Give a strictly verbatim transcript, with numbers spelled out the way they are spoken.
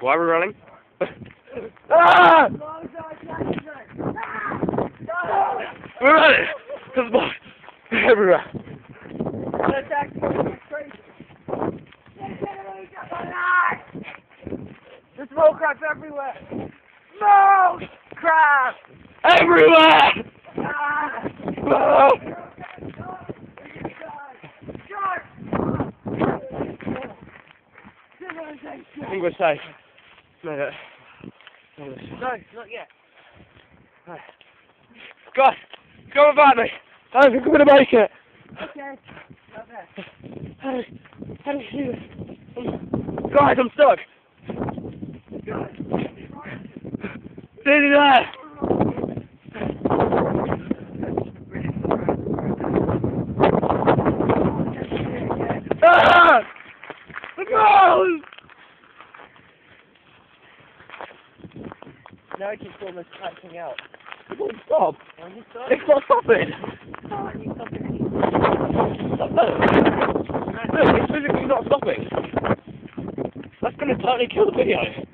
Why are we running? Ah! We're running! There's blood everywhere. There's smoke crap everywhere! Smoke crap! Everywhere! Ah! Oh! I think we're safe. Made it. No, not yet. Right. Guys, come about me. I don't think I'm gonna make it. Okay. Okay. How do, how do you do this? Guys, I'm stuck. Nearly there. Ah! The ground! Now it's just almost catching out. It won't stop. When you stop, It's not stopping. oh, you stop it. Look, it's physically not stopping. That's gonna totally kill the video.